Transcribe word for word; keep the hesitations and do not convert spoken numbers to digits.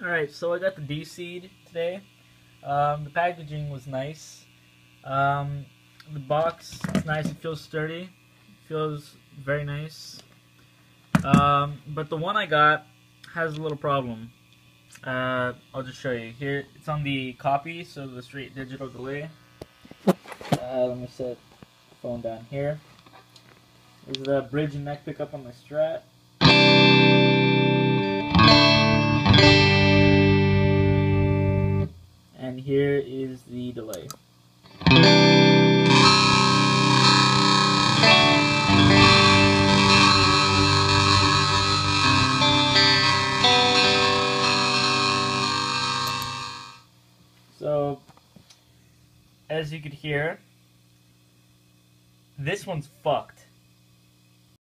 Alright, so I got the D-Seed today. Um, the packaging was nice. Um, the box is nice, it feels sturdy. It feels very nice. Um, but the one I got has a little problem. Uh, I'll just show you. Here, it's on the copy, so the straight digital delay. Uh, let me set the phone down here. This is the bridge and neck pickup on my Strat. And here is the delay. So, as you could hear, this one's fucked.